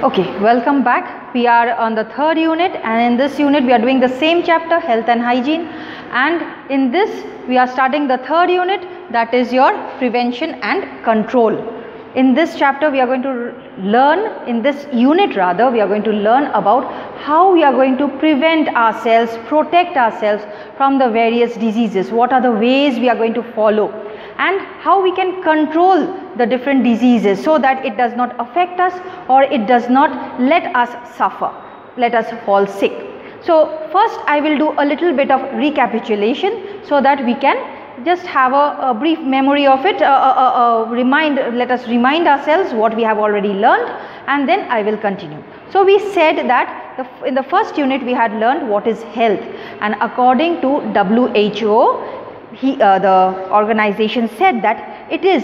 Okay, welcome back. We are on the third unit, and in this unit we are doing the same chapter, health and hygiene, and in this we are starting the third unit, that is your prevention and control. In this chapter we are going to learn, in this unit rather, we are going to learn about how we are going to prevent ourselves, protect ourselves from the various diseases. What are the ways we are going to follow, and how we can control the different diseases so that it does not affect us or it does not let us suffer, let us fall sick. So first I will do a little bit of recapitulation so that we can just have a brief memory of it, let us remind ourselves what we have already learned, and then I will continue. So we said that in the first unit we had learned what is health, and according to WHO, the organization said that it is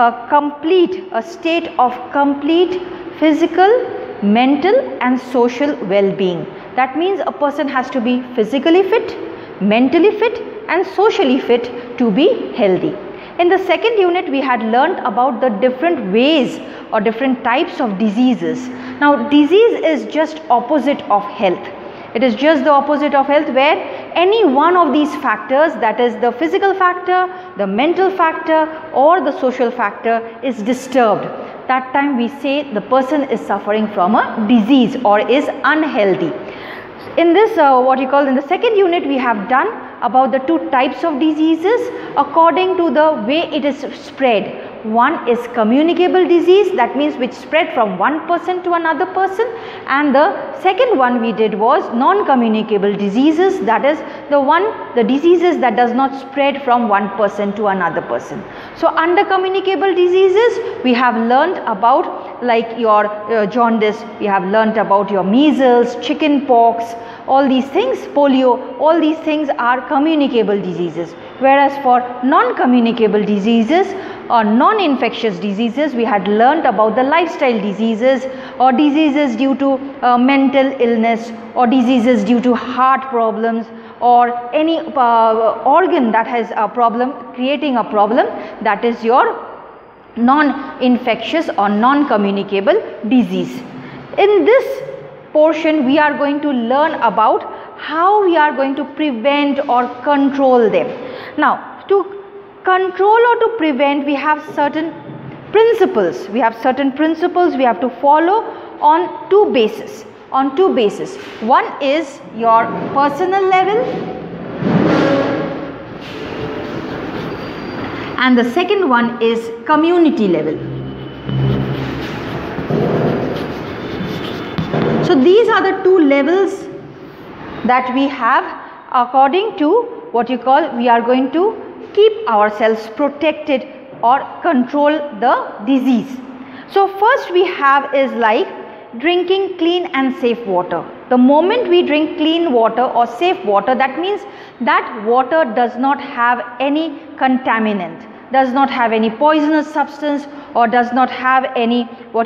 a state of complete physical, mental and social well-being. That means a person has to be physically fit, mentally fit and socially fit to be healthy. In the second unit we had learned about the different ways or different types of diseases. Now disease is just opposite of health. It is just the opposite of health, where any one of these factors, that is the physical factor, the mental factor or the social factor, is disturbed. That time we say the person is suffering from a disease or is unhealthy. In this in the second unit we have done about the two types of diseases according to the way it is spread. One is communicable disease, that means which spread from one person to another person, and the second one we did was non-communicable diseases, that is the diseases that does not spread from one person to another person. So under communicable diseases we have learnt about like your jaundice, we have learnt about your measles, chicken pox, all these things, polio, all these things are communicable diseases. Whereas for non-communicable diseases or non-infectious diseases, we had learnt about the lifestyle diseases or diseases due to mental illness or diseases due to heart problems or any organ that has a problem, creating a problem, that is your non-infectious or non-communicable disease. In this portion we are going to learn about how we are going to prevent or control them. Now to control or to prevent we have certain principles. We have to follow on two bases. One is your personal level and the second one is community level. So these are the two levels that we have according to what we are going to keep ourselves protected or control the disease. So first we have is like drinking clean and safe water. The moment we drink clean water or safe water, that means that water does not have any contaminant, does not have any poisonous substance or does not have any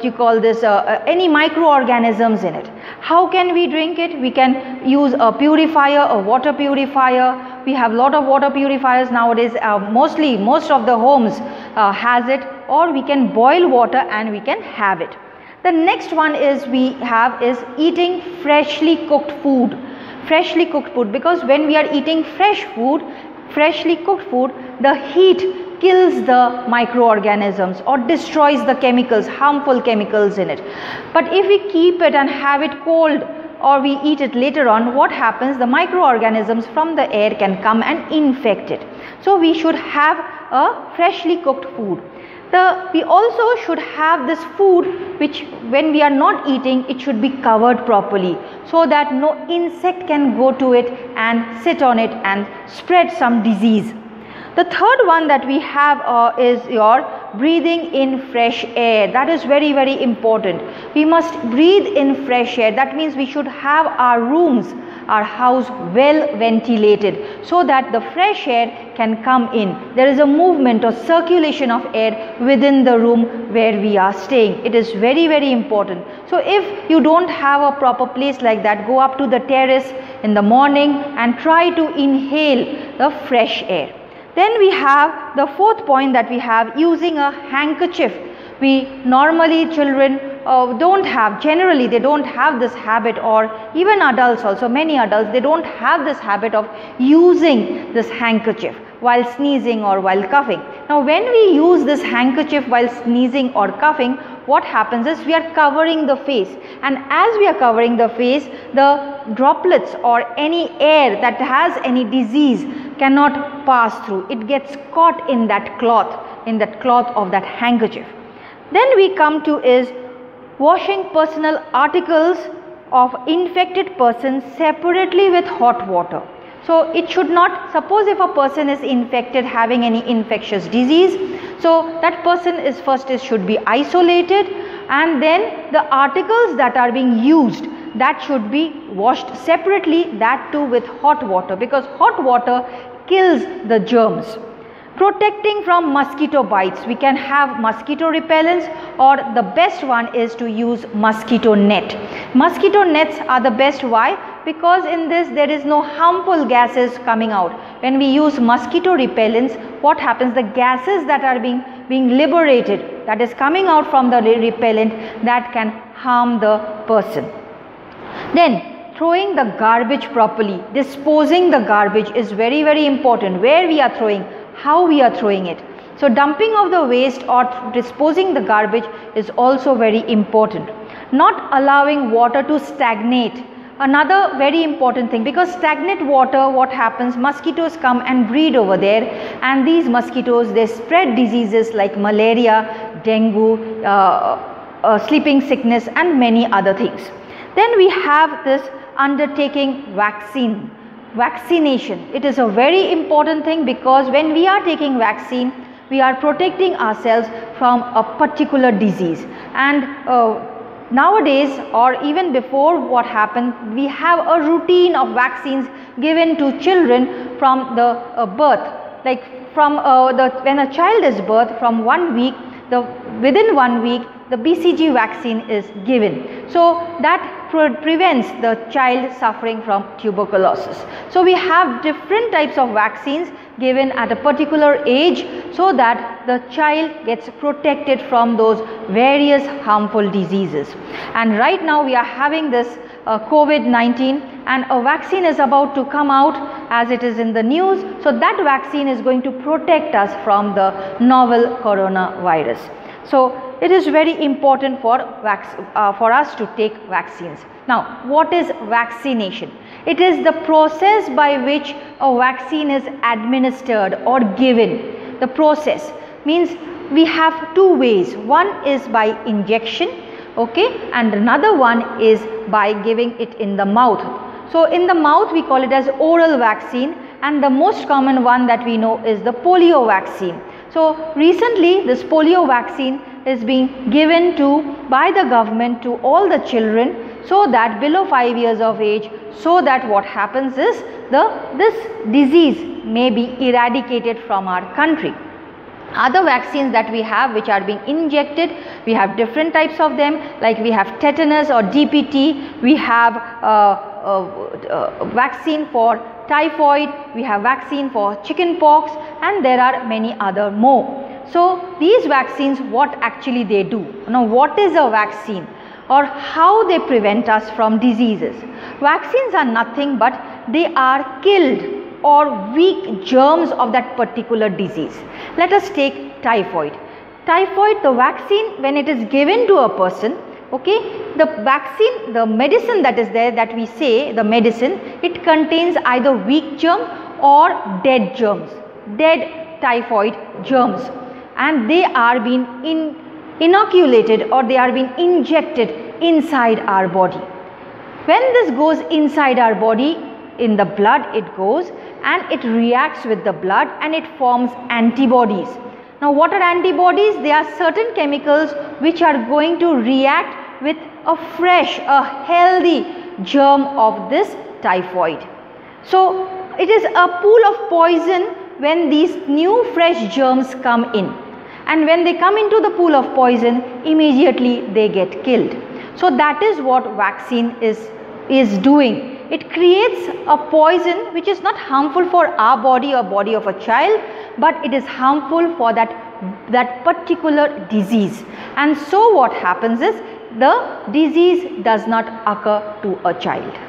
any microorganisms in it. How can we drink it? We can use a purifier, a water purifier. We have lot of water purifiers nowadays, most of the homes has it, or we can boil water and we can have it. The next one is eating freshly cooked food. Because when we are eating freshly cooked food, the heat kills the microorganisms or destroys the chemicals, harmful chemicals in it. But if we keep it and have it cold or we eat it later on, what happens? The microorganisms from the air can come and infect it. So we should have a freshly cooked food. We also should have this food which when we are not eating, it should be covered properly so that no insect can go to it and sit on it and spread some disease. The third one that we have is your breathing in fresh air. That is very, very important. We must breathe in fresh air. That means we should have our rooms, our house well ventilated so that the fresh air can come in. There is a movement or circulation of air within the room where we are staying. It is very, very important. So if you don't have a proper place like that, go up to the terrace in the morning and try to inhale the fresh air. Then we have the fourth point that we have, using a handkerchief. We normally, children generally they don't have this habit, or even adults also, many adults, they don't have this habit of using this handkerchief while sneezing or while coughing. Now when we use this handkerchief while sneezing or coughing, what happens is we are covering the face, and as we are covering the face, the droplets or any air that has any disease cannot pass through. It gets caught in that cloth of that handkerchief. Then we come to is washing personal articles of infected persons separately with hot water. So it should not, suppose if a person is infected, having any infectious disease, so that person should be isolated, and then the articles that are being used, that should be washed separately, that too with hot water, because hot water kills the germs. Protecting from mosquito bites, we can have mosquito repellents, or the best one is to use mosquito net. Mosquito nets are the best. Why? Because in this there is no harmful gases coming out. When we use mosquito repellents, what happens? The gases that are being liberated, that is coming out from the repellent, that can harm the person. Then throwing the garbage properly, disposing the garbage is very, very important. Where we are throwing, how we are throwing it. So dumping of the waste or disposing the garbage is also very important. Not allowing water to stagnate, another very important thing, because stagnant water, what happens, mosquitoes come and breed over there, and these mosquitoes, they spread diseases like malaria, dengue, sleeping sickness, and many other things. Then we have this undertaking vaccination. It is a very important thing, because when we are taking vaccine, we are protecting ourselves from a particular disease. And nowadays, or even before, what happened, we have a routine of vaccines given to children from the birth, like from when a child is birth, from 1 week, within 1 week the BCG vaccine is given. So that prevents the child suffering from tuberculosis. So we have different types of vaccines given at a particular age, so that the child gets protected from those various harmful diseases. And right now we are having this COVID-19, and a vaccine is about to come out, as it is in the news. So that vaccine is going to protect us from the novel coronavirus. So it is very important for us to take vaccines. Now, what is vaccination? It is the process by which a vaccine is administered or given. The process means we have two ways. One is by injection, okay, and another one is by giving it in the mouth. So in the mouth we call it as oral vaccine, and the most common one that we know is the polio vaccine. So recently this polio vaccine is being given by the government to all the children, so that below 5 years of age, so that what happens is this disease may be eradicated from our country. Other vaccines that we have, which are being injected, we have different types of them, like we have tetanus or DPT, we have vaccine for typhoid, we have vaccine for chicken pox, and there are many other more. So these vaccines, what actually they do? Now what is a vaccine, or how they prevent us from diseases? Vaccines are nothing but they are killed or weak germs of that particular disease. Let us take typhoid. Typhoid, the vaccine, when it is given to a person, okay, the vaccine, the medicine that is there, that we say the medicine, it contains either weak germ or dead germs, dead typhoid germs, and they are being inoculated, or they are being injected inside our body. When this goes inside our body, in the blood it goes, and it reacts with the blood and it forms antibodies. Now what are antibodies? They are certain chemicals which are going to react with a fresh, a healthy germ of this typhoid. So it is a pool of poison when these new fresh germs come in, and when they come into the pool of poison, immediately they get killed. So that is what vaccine is doing. It creates a poison which is not harmful for our body or body of a child, but it is harmful for that particular disease. And so what happens is, the disease does not occur to a child.